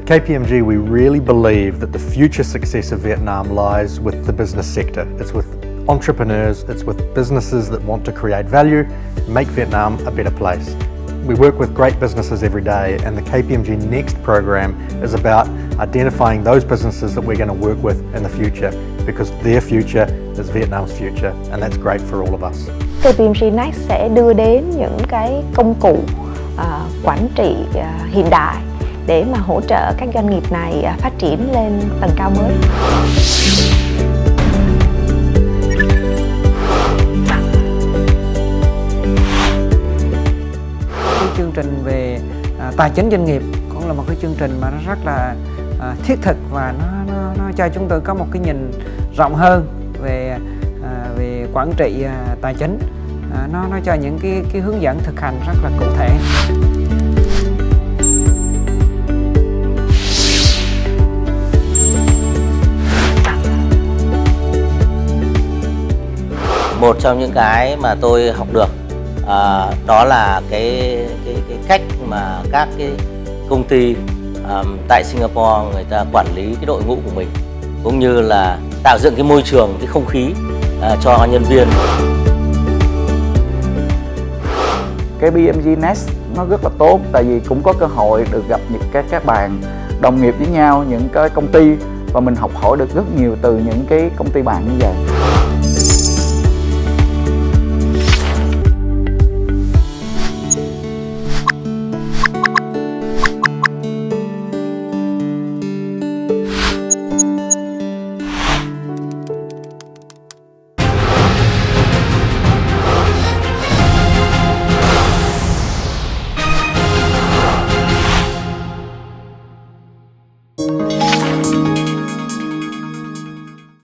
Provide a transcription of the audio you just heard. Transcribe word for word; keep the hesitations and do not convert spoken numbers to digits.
K P M G, we really believe that the future success of Vietnam lies with the business sector. It's with entrepreneurs, it's with businesses that want to create value, make Vietnam a better place. We work with great businesses every day, and the K P M G Next program is about identifying those businesses that we're going to work with in the future, because their future is Vietnam's future, and that's great for all of us. K P M G Next sẽ đưa đến những cái công cụ uh, quản trị uh, hiện đại để mà hỗ trợ các doanh nghiệp này uh, phát triển lên tầm cao mới. Chương trình về à, tài chính doanh nghiệp cũng là một cái chương trình mà nó rất là à, thiết thực, và nó, nó, nó cho chúng tôi có một cái nhìn rộng hơn về à, về quản trị à, tài chính. À, nó nó cho những cái cái hướng dẫn thực hành rất là cụ thể. Một trong những cái mà tôi học được À, đó là cái, cái cái cách mà các cái công ty um, tại Singapore người ta quản lý cái đội ngũ của mình, cũng như là tạo dựng cái môi trường, cái không khí uh, cho nhân viên. Cái K P M G Next nó rất là tốt, tại vì cũng có cơ hội được gặp những các các bạn đồng nghiệp với nhau, những cái công ty, và mình học hỏi được rất nhiều từ những cái công ty bạn như vậy.